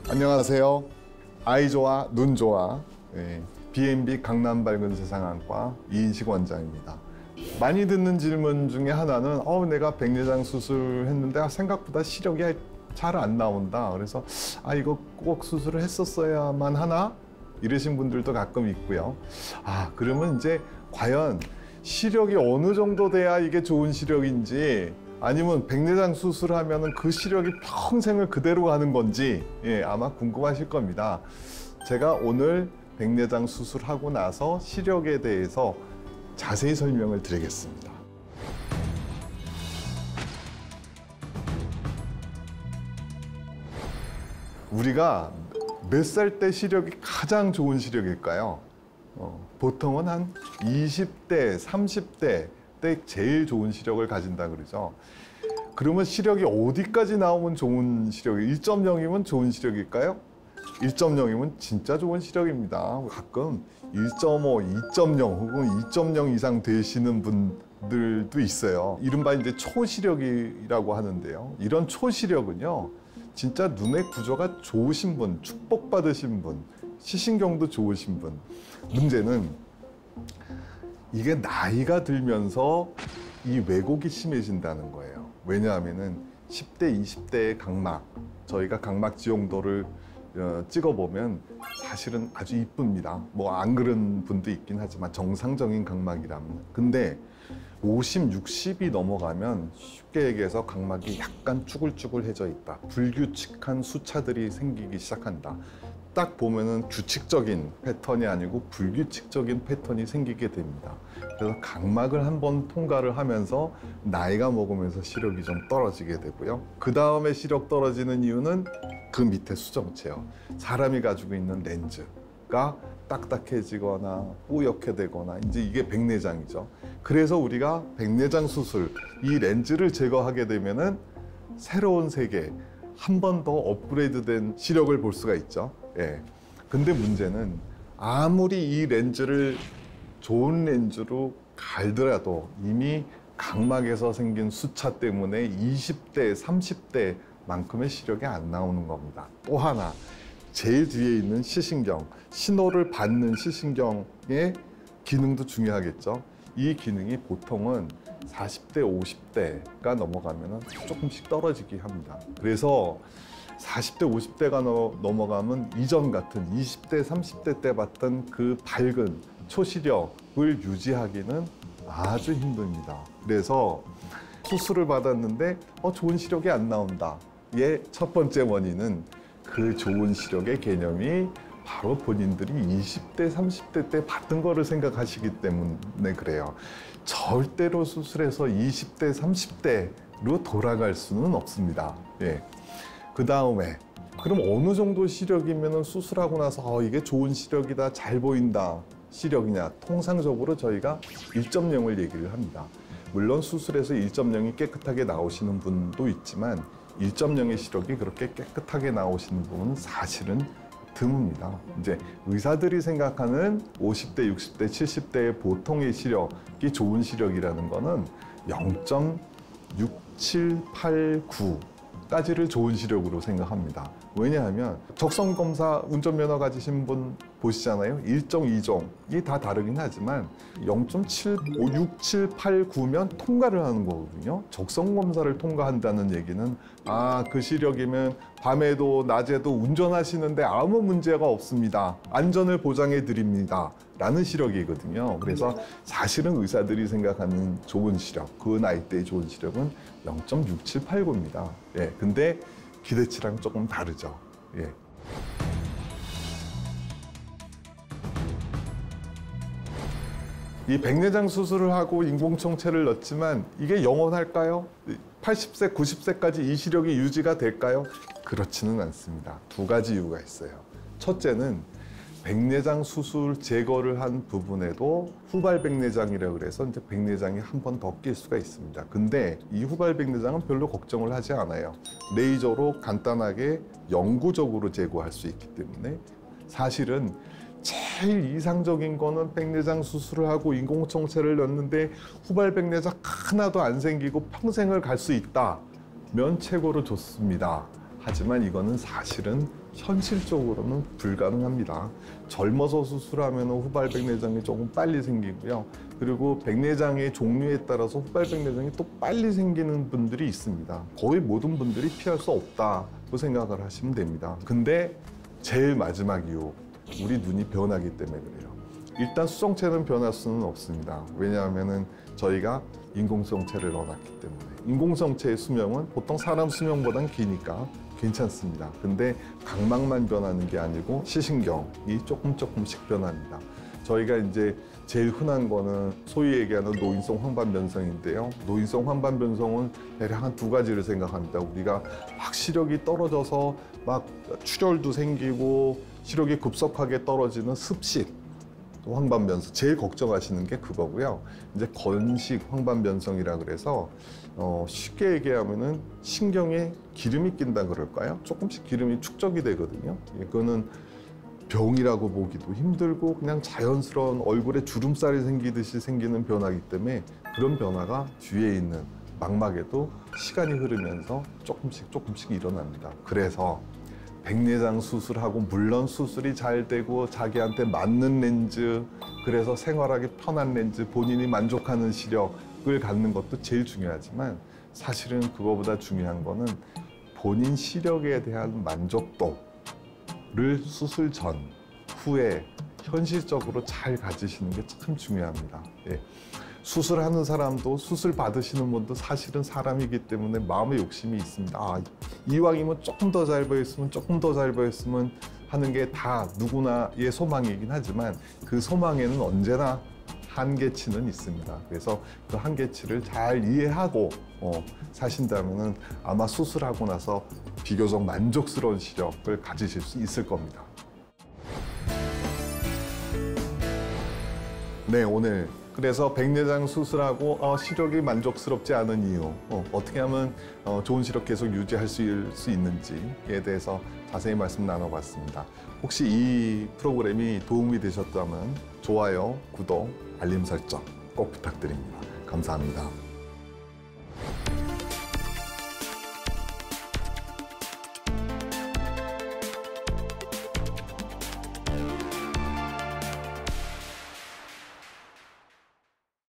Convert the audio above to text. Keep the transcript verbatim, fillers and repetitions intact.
안녕하세요. 아이 좋아, 눈 좋아. 네, 비앤비 강남 밝은 세상학과 이인식 원장입니다. 많이 듣는 질문 중에 하나는 어, 내가 백내장 수술했는데 생각보다 시력이 잘 안 나온다. 그래서 아 이거 꼭 수술을 했었어야만 하나? 이러신 분들도 가끔 있고요. 아 그러면 이제 과연 시력이 어느 정도 돼야 이게 좋은 시력인지, 아니면 백내장 수술하면 그 시력이 평생을 그대로 가는 건지, 예, 아마 궁금하실 겁니다. 제가 오늘 백내장 수술하고 나서 시력에 대해서 자세히 설명을 드리겠습니다. 우리가 몇 살 때 시력이 가장 좋은 시력일까요? 어, 보통은 한 이십 대, 삼십 대 때 제일 좋은 시력을 가진다 그러죠. 그러면 시력이 어디까지 나오면 좋은 시력이, 일 점 영이면 좋은 시력일까요? 일 점 영이면 진짜 좋은 시력입니다. 가끔 일 점 오, 이 점 영 혹은 이 점 영 이상 되시는 분들도 있어요. 이른바 이제 초시력이라고 하는데요. 이런 초시력은요, 진짜 눈의 구조가 좋으신 분, 축복받으신 분, 시신경도 좋으신 분. 문제는 이게 나이가 들면서 이 왜곡이 심해진다는 거예요. 왜냐하면은 십 대, 이십 대의 각막, 저희가 각막 지용도를 어, 찍어보면 사실은 아주 이쁩니다. 뭐 안 그런 분도 있긴 하지만 정상적인 각막이라면. 근데 오십, 육십이 넘어가면 쉽게 얘기해서 각막이 약간 쭈글쭈글해져 있다. 불규칙한 수차들이 생기기 시작한다. 딱 보면은 규칙적인 패턴이 아니고 불규칙적인 패턴이 생기게 됩니다. 그래서 각막을 한번 통과를 하면서 나이가 먹으면서 시력이 좀 떨어지게 되고요. 그 다음에 시력 떨어지는 이유는 그 밑에 수정체요. 사람이 가지고 있는 렌즈가 딱딱해지거나 뿌옇게 되거나, 이제 이게 백내장이죠. 그래서 우리가 백내장 수술, 이 렌즈를 제거하게 되면은 새로운 세계, 한 번 더 업그레이드된 시력을 볼 수가 있죠. 예. 근데 문제는 아무리 이 렌즈를 좋은 렌즈로 갈더라도 이미 각막에서 생긴 수차 때문에 이십 대, 삼십 대만큼의 시력이 안 나오는 겁니다. 또 하나, 제일 뒤에 있는 시신경, 신호를 받는 시신경의 기능도 중요하겠죠. 이 기능이 보통은 사십 대, 오십 대가 넘어가면 조금씩 떨어지게 합니다. 그래서 사십 대, 오십 대가 넘어가면 이전 같은 이십 대, 삼십 대 때 봤던 그 밝은 초시력을 유지하기는 아주 힘듭니다. 그래서 수술을 받았는데 어, 좋은 시력이 안 나온다. 의 첫 번째 원인은 그 좋은 시력의 개념이 바로 본인들이 이십 대, 삼십 대 때 봤던 거를 생각하시기 때문에 그래요. 절대로 수술해서 이십 대, 삼십 대로 돌아갈 수는 없습니다. 예. 그 다음에 그럼 어느 정도 시력이면 수술하고 나서 어, 이게 좋은 시력이다, 잘 보인다 시력이냐? 통상적으로 저희가 일 점 영을 얘기를 합니다. 물론 수술해서 일 점 영이 깨끗하게 나오시는 분도 있지만 일 점 영의 시력이 그렇게 깨끗하게 나오시는 분은 사실은 드뭅니다. 이제 의사들이 생각하는 오십 대, 육십 대, 칠십 대의 보통의 시력이 좋은 시력이라는 거는 영 점 육칠 팔 구까지를 좋은 시력으로 생각합니다. 왜냐하면 적성검사 운전면허 가지신 분 보시잖아요. 일 종, 이 종이 다 다르긴 하지만 영 점 육 칠 팔 구면 통과를 하는 거거든요. 적성검사를 통과한다는 얘기는 아, 그 시력이면 밤에도 낮에도 운전하시는데 아무 문제가 없습니다. 안전을 보장해 드립니다. 라는 시력이거든요. 그래서 사실은 의사들이 생각하는 좋은 시력, 그 나이대의 좋은 시력은 영 점 육 칠 팔 구입니다. 예, 근데 기대치랑 조금 다르죠. 예. 이 백내장 수술을 하고 인공청체를 넣었지만 이게 영원할까요? 팔십 세, 구십 세까지 이 시력이 유지가 될까요? 그렇지는 않습니다. 두 가지 이유가 있어요. 첫째는 백내장 수술 제거를 한 부분에도 후발 백내장이라고 그래서 이제 백내장이 한 번 더 낄 수가 있습니다. 근데 이 후발 백내장은 별로 걱정을 하지 않아요. 레이저로 간단하게 영구적으로 제거할 수 있기 때문에 사실은 제일 이상적인 거는 백내장 수술을 하고 인공청체를 넣는데 후발 백내장 하나도 안 생기고 평생을 갈 수 있다면 최고로 좋습니다. 하지만 이거는 사실은 현실적으로는 불가능합니다. 젊어서 수술하면 후발 백내장이 조금 빨리 생기고요. 그리고 백내장의 종류에 따라서 후발 백내장이 또 빨리 생기는 분들이 있습니다. 거의 모든 분들이 피할 수 없다고 생각을 하시면 됩니다. 근데 제일 마지막 이유, 우리 눈이 변하기 때문에 그래요. 일단 수정체는 변할 수는 없습니다. 왜냐하면 저희가 인공수정체를 넣어놨기 때문에. 인공수정체의 수명은 보통 사람 수명보다는 기니까 괜찮습니다. 근데 각막만 변하는 게 아니고 시신경이 조금 조금씩 변합니다. 저희가 이제 제일 흔한 거는 소위 얘기하는 노인성 황반변성인데요. 노인성 황반변성은 대략 한 두 가지를 생각합니다. 우리가 막 시력이 떨어져서 막 출혈도 생기고 시력이 급속하게 떨어지는 습식 황반변성, 제일 걱정하시는 게 그거고요. 이제 건식 황반변성이라 그래서 어, 쉽게 얘기하면은 신경에 기름이 낀다 그럴까요? 조금씩 기름이 축적이 되거든요. 이거는 병이라고 보기도 힘들고 그냥 자연스러운 얼굴에 주름살이 생기듯이 생기는 변화이기 때문에 그런 변화가 뒤에 있는 망막에도 시간이 흐르면서 조금씩 조금씩 일어납니다. 그래서 백내장 수술하고 물론 수술이 잘 되고 자기한테 맞는 렌즈, 그래서 생활하기 편한 렌즈, 본인이 만족하는 시력을 갖는 것도 제일 중요하지만 사실은 그거보다 중요한 거는 본인 시력에 대한 만족도를 수술 전, 후에 현실적으로 잘 가지시는 게 참 중요합니다. 예. 수술하는 사람도 수술 받으시는 분도 사실은 사람이기 때문에 마음의 욕심이 있습니다. 아, 이왕이면 조금 더 잘 보였으면 조금 더 잘 보였으면 하는 게 다 누구나의 소망이긴 하지만 그 소망에는 언제나 한계치는 있습니다. 그래서 그 한계치를 잘 이해하고 어, 사신다면은 아마 수술하고 나서 비교적 만족스러운 시력을 가지실 수 있을 겁니다. 네, 오늘 그래서 백내장 수술하고 어, 시력이 만족스럽지 않은 이유, 어, 어떻게 하면 어, 좋은 시력 계속 유지할 수, 수 있는지에 대해서 자세히 말씀 나눠봤습니다. 혹시 이 프로그램이 도움이 되셨다면 좋아요, 구독, 알림 설정 꼭 부탁드립니다. 감사합니다.